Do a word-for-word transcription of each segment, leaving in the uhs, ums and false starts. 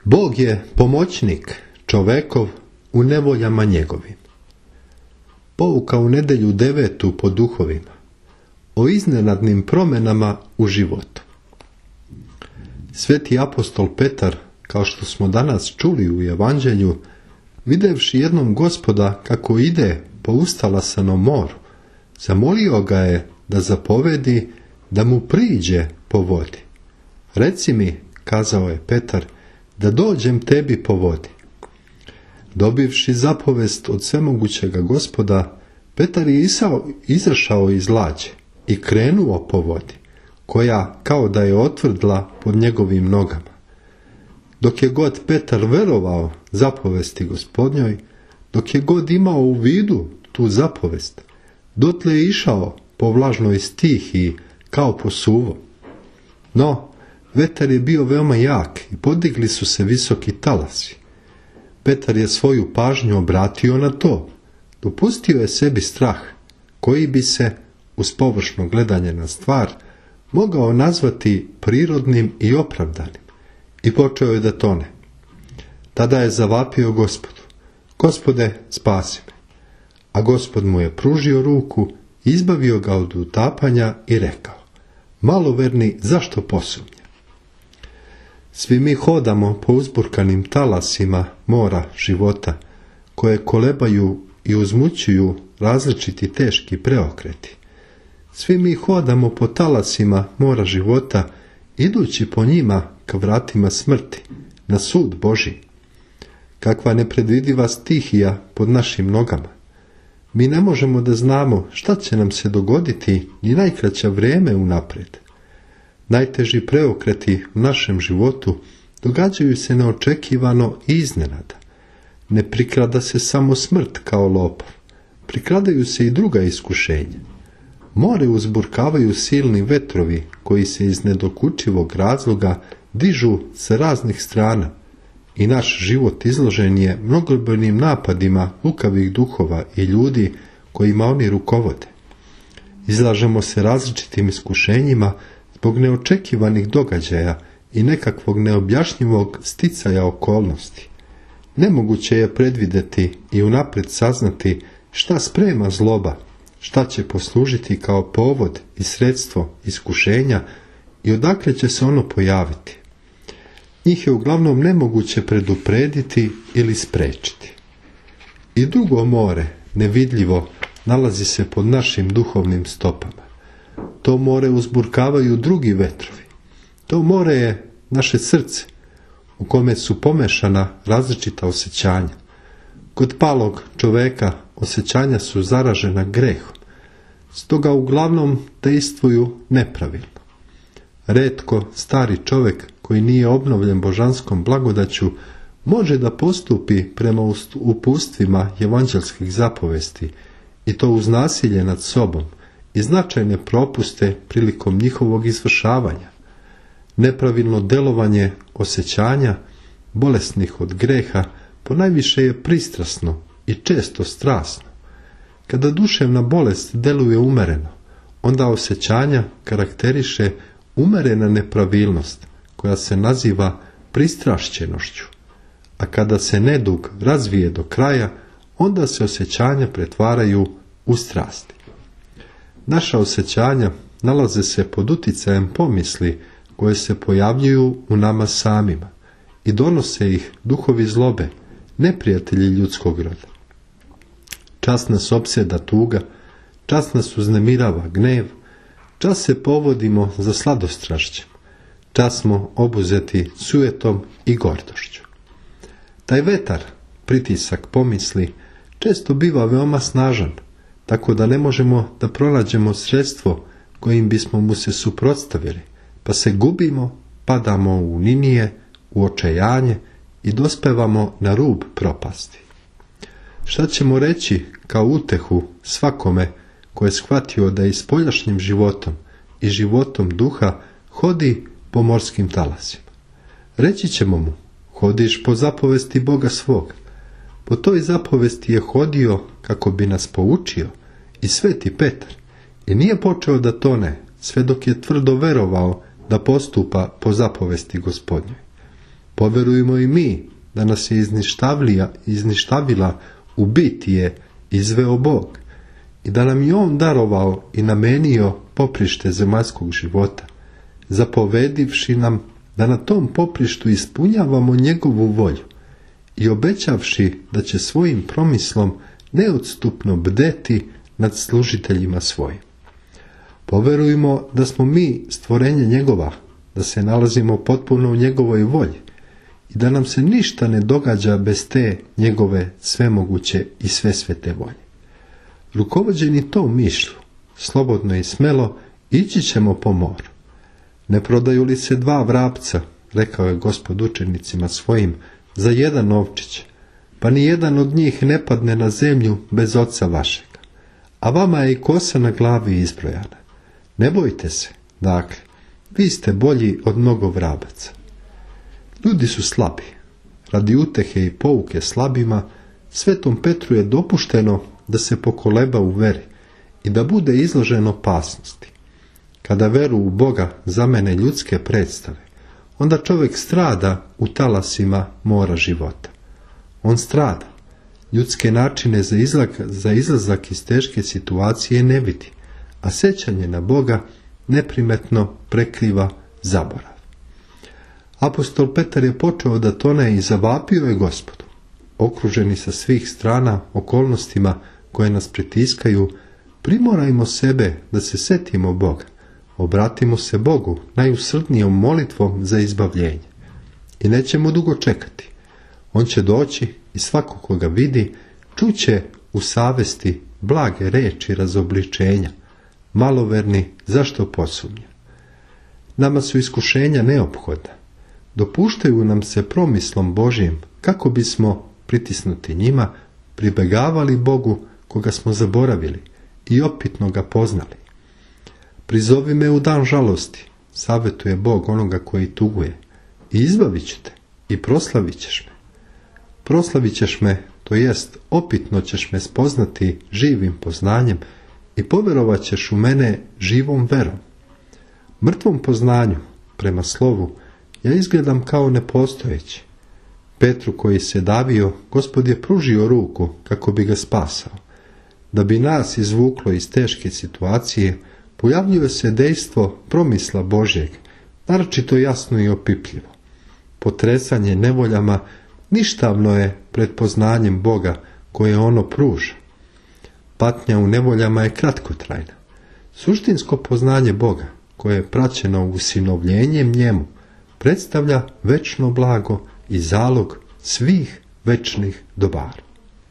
Bog je pomoćnik čovekov u nevoljama njegovim. Pouka u nedelju devetu po duhovima. O iznenadnim promjenama u životu. Sveti apostol Petar, kao što smo danas čuli u evanđelju, videvši jednom Gospoda kako ide po ustalasanom moru, zamolio ga je da zapovedi da mu priđe po vodi. Reci mi, kazao je Petar, da dođem tebi po vodi. Dobivši zapovest od svemogućega Gospoda, Petar je isao, izašao iz lađe i krenuo po vodi, koja kao da je otvrdla pod njegovim nogama. Dok je god Petar verovao zapovesti Gospodnjoj, dok je god imao u vidu tu zapovest, dotle je išao po vlažnoj stihiji kao po suvo. No, vetar je bio veoma jak i podigli su se visoki talasi. Petar je svoju pažnju obratio na to. Dopustio je sebi strah, koji bi se, uz površno gledanje na stvar, mogao nazvati prirodnim i opravdanim, i počeo je da tone. Tada je zavapio Gospodu: Gospode, spasi me. A Gospod mu je pružio ruku, izbavio ga od utapanja i rekao: Maloverni, zašto posumnja? Svi mi hodamo po uzburkanim talasima mora života, koje kolebaju i uzmućuju različiti teški preokreti. Svi mi hodamo po talasima mora života, idući po njima ka vratima smrti, na sud Božji. Kakva nepredvidiva stihija pod našim nogama. Mi ne možemo da znamo šta će nam se dogoditi ni najkraća vrijeme unaprijed. Najteži preokreti u našem životu događaju se neočekivano i iznenada. Ne prikrada se samo smrt kao lopov, prikradaju se i druga iskušenja. More uzburkavaju silni vetrovi koji se iz nedokučivog razloga dižu sa raznih strana i naš život izložen je mnogobrojnim napadima lukavih duhova i ljudi kojima oni rukovode. Izlažemo se različitim iskušenjima zbog neočekivanih događaja i nekakvog neobjašnjivog sticaja okolnosti. Nemoguće je predvidjeti i unaprijed saznati šta sprema zloba, šta će poslužiti kao povod i sredstvo iskušenja i odakle će se ono pojaviti. Njih je uglavnom nemoguće preduprediti ili sprečiti. I drugo more, nevidljivo, nalazi se pod našim duhovnim stopama. To more uzburkavaju drugi vetrovi. To more je naše srce, u kome su pomešana različita osjećanja. Kod palog čoveka osjećanja su zaražena grehom, stoga uglavnom dejstvuju nepravilno. Retko stari čovjek koji nije obnovljen božanskom blagodaću može da postupi prema upustvima evanđelskih zapovesti, i to uz nasilje nad sobom i značajne propuste prilikom njihovog izvršavanja. Nepravilno delovanje osjećanja, bolesnih od greha, ponajviše je pristrasno i često strasno. Kada duševna bolest deluje umereno, onda osjećanja karakteriše umerena nepravilnost, koja se naziva pristrašćenošću. A kada se nedug razvije do kraja, onda se osjećanja pretvaraju u strasti. Naša osjećanja nalaze se pod uticajem pomisli koje se pojavljuju u nama samima i donose ih duhovi zlobe, neprijatelji ljudskog roda. Čas nas opsjeda tuga, čas nas uznemirava gnev, čas se povodimo za sladostrašćem, čas smo obuzeti sujetom i gordošću. Taj vetar, pritisak pomisli, često biva veoma snažan, tako da ne možemo da pronađemo sredstvo kojim bismo mu se suprotstavili, pa se gubimo, padamo u ninije, u očajanje i dospevamo na rub propasti. Šta ćemo reći kao utehu svakome ko je shvatio da i spoljašnjim životom i životom duha hodi po morskim talasima? Reći ćemo mu: hodiš po zapovesti Boga svog. Po toj zapovesti je hodio kako bi nas poučio i sveti Petar, i nije počeo da tone sve dok je tvrdo verovao da postupa po zapovesti Gospodnjoj. Poverujmo i mi da nas je izništavila u bitije izveo Bog i da nam je On darovao i namenio poprište zemaljskog života, zapovedivši nam da na tom poprištu ispunjavamo njegovu volju i obećavši da će svojim promislom neodstupno bdeti nad služiteljima svojim. Poverujmo da smo mi stvorenje njegova, da se nalazimo potpuno u njegovoj volji i da nam se ništa ne događa bez te njegove svemoguće i svesvete volje. Rukovođeni tom mišlju, slobodno i smelo ići ćemo po moru. Ne prodaju li se dva vrapca, rekao je Gospod učenicima svojim, za jedan ovčić, pa ni jedan od njih ne padne na zemlju bez oca vašega. A vama je i kosa na glavi izbrojana. Ne bojte se, dakle, vi ste bolji od mnogo vrabaca. Ljudi su slabi. Radi utehe i pouke slabima, Svetom Petru je dopušteno da se pokoleba u veri i da bude izložen opasnosti. Kada veru u Boga zamene ljudske predstave, onda čovjek strada u talasima mora života. On strada. Ljudske načine za, izlak, za izlazak iz teške situacije ne vidi, a sećanje na Boga neprimetno prekriva zaborav. Apostol Petar je počeo da tone i zavapio je Gospodu. Okruženi sa svih strana okolnostima koje nas pritiskaju, primorajmo sebe da se setimo Boga. Obratimo se Bogu najusrdnijom molitvom za izbavljenje. I nećemo dugo čekati. On će doći i svako ko ga vidi čuće u savesti blage reči razobličenja. Maloverni, zašto posumnja? Nama su iskušenja neophodna. Dopuštaju nam se promislom Božjim kako bismo, pritisnuti njima, pribegavali Bogu koga smo zaboravili i opitno ga poznali. Prizovi me u dan žalosti, savjetuje Bog onoga koji tuguje, i izbavit ću te i proslavit ćeš me. Proslavit ćeš me, to jest opitno ćeš me spoznati živim poznanjem i povjerovat ćeš u mene živom verom. Mrtvom poznanju, prema slovu, ja izgledam kao nepostojeći. Petru koji se davio, Gospod je pružio ruku kako bi ga spasao. Da bi nas izvuklo iz teške situacije, pojavljuje se dejstvo promisla Božjeg, naročito jasno i opipljivo. Potresanje nevoljama ništavno je pred poznanjem Boga koje ono pruža. Patnja u nevoljama je kratkotrajna. Suštinsko poznanje Boga, koje je praćeno usinovljenjem njemu, predstavlja večno blago i zalog svih večnih dobara.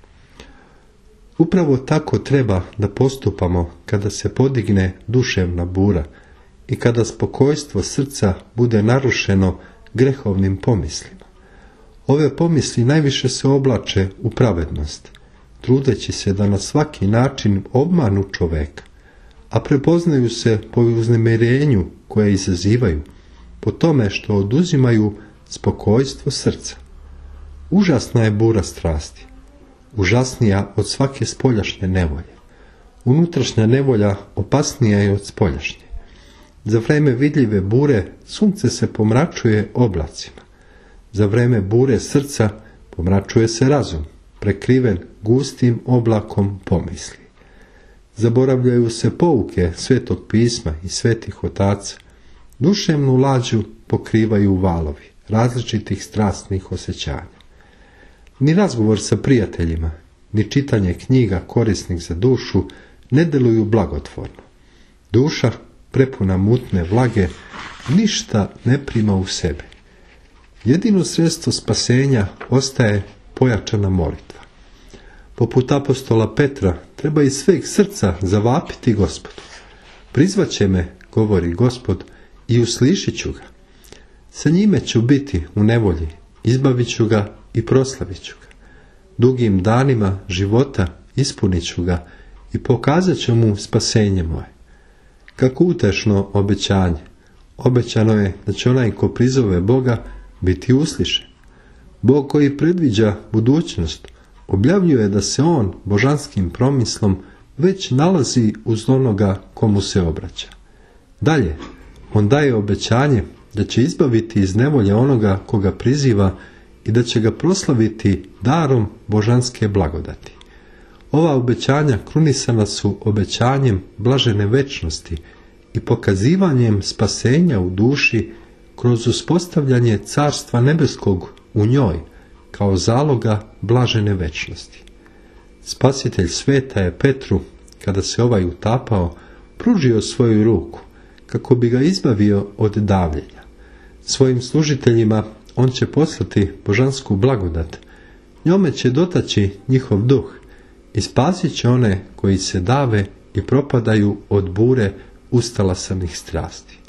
Upravo tako treba da postupamo kada se podigne duševna bura i kada spokojstvo srca bude narušeno grehovnim pomislima. Ove pomisli najviše se oblače u pravednost, trudeći se da na svaki način obmanu čoveka, a prepoznaju se po uznemirenju koje izazivaju, po tome što oduzimaju spokojstvo srca. Užasna je bura strasti, užasnija od svake spoljašnje nevolje. Unutrašnja nevolja opasnija je od spoljašnje. Za vreme vidljive bure sunce se pomračuje oblacima. Za vreme bure srca pomračuje se razum, prekriven gustim oblakom pomisli. Zaboravljaju se pouke Svetog pisma i svetih otaca. Duševnu lađu pokrivaju valovi različitih strasnih osjećanja. Ni razgovor sa prijateljima, ni čitanje knjiga korisnih za dušu ne deluju blagotvorno. Duša, prepuna mutne vlage, ništa ne prima u sebe. Jedino sredstvo spasenja ostaje pojačana molitva. Poput apostola Petra, treba iz sveg srca zavapiti Gospodu. Prizvaće me, govori Gospod, i uslišit ću ga. Sa njime ću biti u nevolji, izbavit ću ga i proslavit ću ga. Dugim danima života ispunit ću ga i pokazat ću mu spasenje moje. Kako utešno obećanje. Obećano je da će onaj ko prizove Boga biti uslišen. Bog koji predviđa budućnost objavljuje da se on božanskim promislom već nalazi uz onoga komu se obraća. Dalje, on daje obećanje da će izbaviti iz nevolje onoga koga priziva i da će ga proslaviti darom božanske blagodati. Ova obećanja krunisana su obećanjem blažene večnosti i pokazivanjem spasenja u duši kroz uspostavljanje Carstva nebeskog u njoj kao zaloga blažene večnosti. Spasitelj sveta je Petru, kada se ovaj utapao, pružio svoju ruku kako bi ga izbavio od davljenja. Svojim služiteljima on će poslati božansku blagodat, njome će dotaći njihov duh i spasit će one koji se dave i propadaju od bure ustalasanih strasti.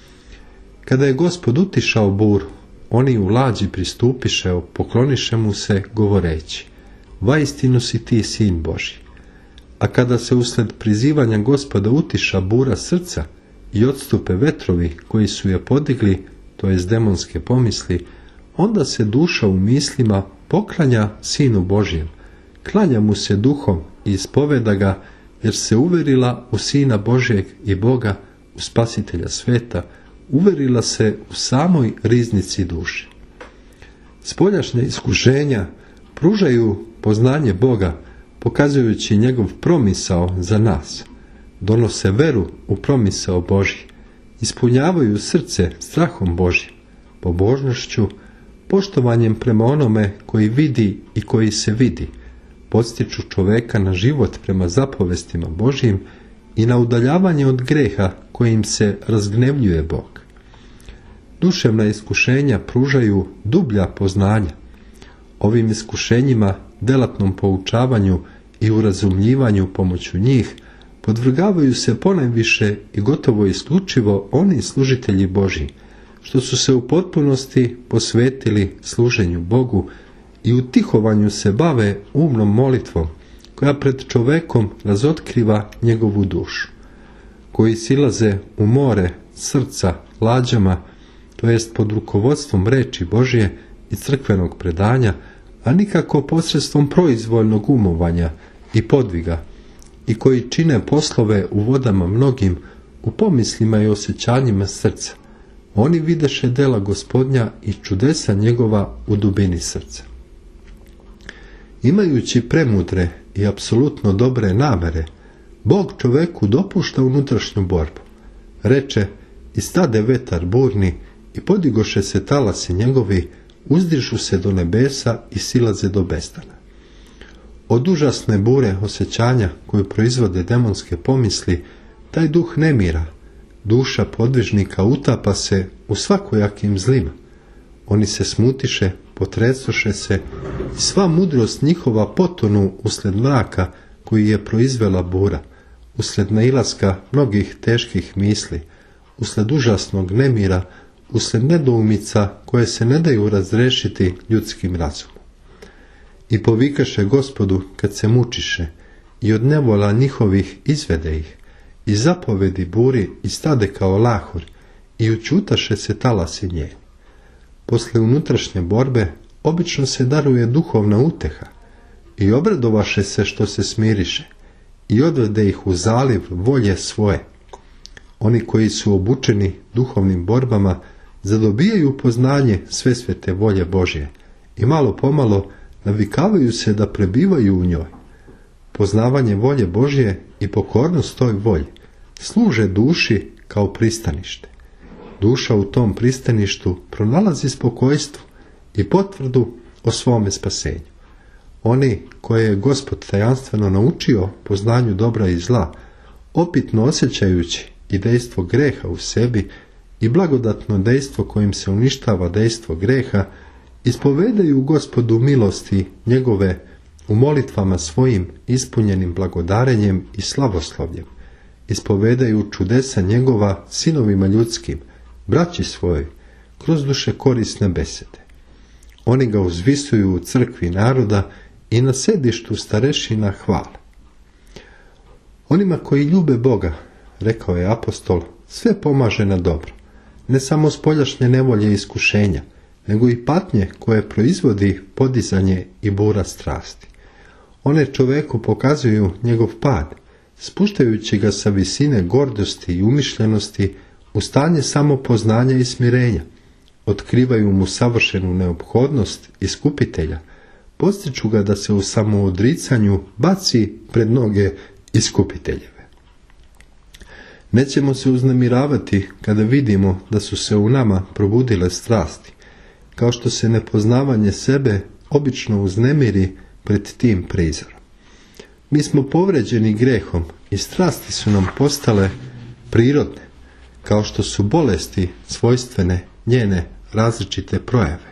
Kada je Gospod utišao buru, oni u lađi pristupiše, pokloniše mu se govoreći: vaistinu si ti sin Božji. A kada se usled prizivanja Gospoda utiša bura srca i odstupe vetrovi koji su je podigli, to jest demonske pomisli, onda se duša u mislima poklanja Sinu Božjem, klanja mu se duhom i ispoveda ga, jer se uverila u Sina Božjeg i Boga, u Spasitelja sveta, uverila se u samoj riznici duše. Spoljašnja iskušenja pružaju poznanje Boga, pokazujući njegov promisao za nas, donose veru u promisao Božji, ispunjavaju srce strahom Božjim, pobožnošću, poštovanjem prema onome koji vidi i koji se vidi, podstiču čoveka na život prema zapovestima Božjim i na udaljavanje od greha kojim se razgnevljuje Bog. Duševna iskušenja pružaju dublja poznanja. Ovim iskušenjima, delatnom poučavanju i urazumljivanju pomoću njih, podvrgavaju se ponajviše i gotovo isključivo oni služitelji Božji, što su se u potpunosti posvetili služenju Bogu i u tihovanju se bave umnom molitvom, koja pred čovekom razotkriva njegovu dušu, koji silaze u more srca lađama, to jest pod rukovodstvom reči Božje i crkvenog predanja, a nikako posredstvom proizvoljnog umovanja i podviga, i koji čine poslove u vodama mnogim, u pomislima i osjećanjima srca. Oni videše dela Gospodnja i čudesa njegova u dubini srca. Imajući premudre i apsolutno dobre namere, Bog čoveku dopušta unutrašnju borbu. Reče: i stade vetar burni i podigoše se talasi njegovi, uzdižu se do nebesa i silaze do bestana. Od užasne bure osjećanja koju proizvode demonske pomisli, taj duh nemira, duša podvižnika utapa se u svakojakim zlima. Oni se smutiše, potresoše se i sva mudrost njihova potonu usled mraka koji je proizvela bura, usled nailaska mnogih teških misli, usled užasnog nemira, usled nedoumica koje se ne daju razrešiti ljudskim razumom. I povikaše Gospodu kad se mučiše, i od nevola njihovih izvede ih, i zapovedi buri i stade kao lahor, i učutaše se talasi njeni. Posle unutrašnje borbe obično se daruje duhovna uteha, i obradovaše se što se smiriše, i odvede ih u zaliv volje svoje. Oni koji su obučeni duhovnim borbama zadobijaju poznanje svesvete volje Božje i malo pomalo navikavaju se da prebivaju u njoj. Poznavanje volje Božje i pokornost toj volji služe duši kao pristanište. Duša u tom pristaništu pronalazi spokojstvo i potvrdu o svome spasenju. Oni koje je Gospod tajanstveno naučio poznanju dobra i zla, opitno osjećajući i dejstvo greha u sebi i blagodatno dejstvo kojim se uništava dejstvo greha, ispovedaju Gospodu milosti njegove u molitvama svojim ispunjenim blagodarenjem i slavoslovljem. Ispovedaju čudesa njegova sinovima ljudskim, braći svojoj, kroz duše korisne besede. Oni ga uzvisuju u crkvi naroda i na sedištu starešina hvale. Onima koji ljube Boga, rekao je apostol, sve pomaže na dobro, ne samo spoljašnje nevolje i iskušenja, nego i patnje koje proizvodi podizanje i bura strasti. One čoveku pokazuju njegov pad, spuštajući ga sa visine gordosti i umišljenosti u stanje samopoznanja i smirenja, otkrivaju mu savršenu neophodnost iskupitelja, postiču ga da se u samoodricanju baci pred noge iskupiteljeve. Nećemo se uznemiravati kada vidimo da su se u nama probudile strasti, kao što se nepoznavanje sebe obično uznemiri pred tim prizorom. Mi smo povređeni grehom i strasti su nam postale prirodne, kao što su bolesti svojstvene njene različite projave.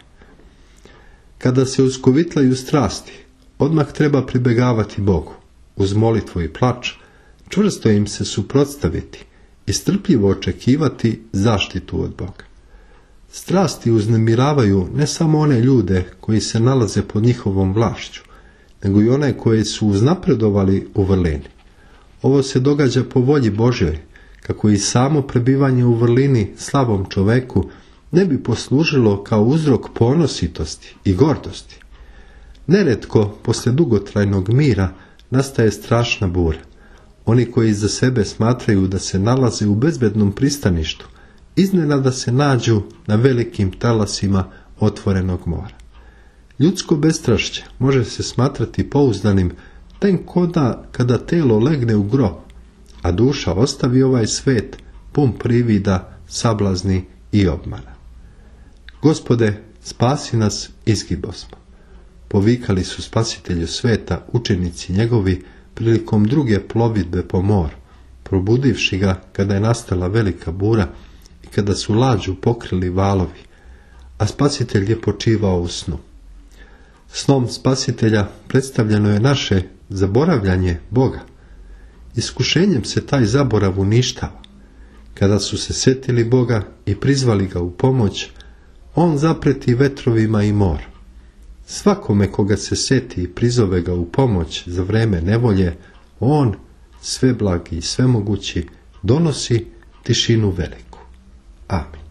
Kada se uskovitlaju strasti, odmah treba pribegavati Bogu, uz molitvu i plač, čvrsto im se suprotstaviti i strpljivo očekivati zaštitu od Boga. Strasti uznemiravaju ne samo one ljude koji se nalaze pod njihovom vlašću, nego i one koji su uznapredovali u vrlini. Ovo se događa po volji Božjoj, kako i samo prebivanje u vrlini slabom čoveku ne bi poslužilo kao uzrok ponositosti i gordosti. Neretko, poslije dugotrajnog mira, nastaje strašna bura. Oni koji za sebe smatraju da se nalaze u bezbednom pristaništu, iznenada se nađu na velikim talasima otvorenog mora. Ljudsko bestrašće može se smatrati pouzdanim tek onda kada telo legne u grob, a duša ostavi ovaj svet pun privida, sablazni i obmana. Gospode, spasi nas, izgibosmo. Povikali su Spasitelju sveta učenici njegovi prilikom druge plovidbe po moru, probudivši ga kada je nastala velika bura i kada su lađu pokrili valovi, a Spasitelj je počivao u snu. Snom Spasitelja predstavljeno je naše zaboravljanje Boga. Iskušenjem se taj zaborav uništava. Kada su se setili Boga i prizvali ga u pomoć, on zapreti vetrovima i mor. Svakome koga se seti i prizove ga u pomoć za vreme nevolje, on, sveblagi i svemogući, donosi tišinu veliku. Amin.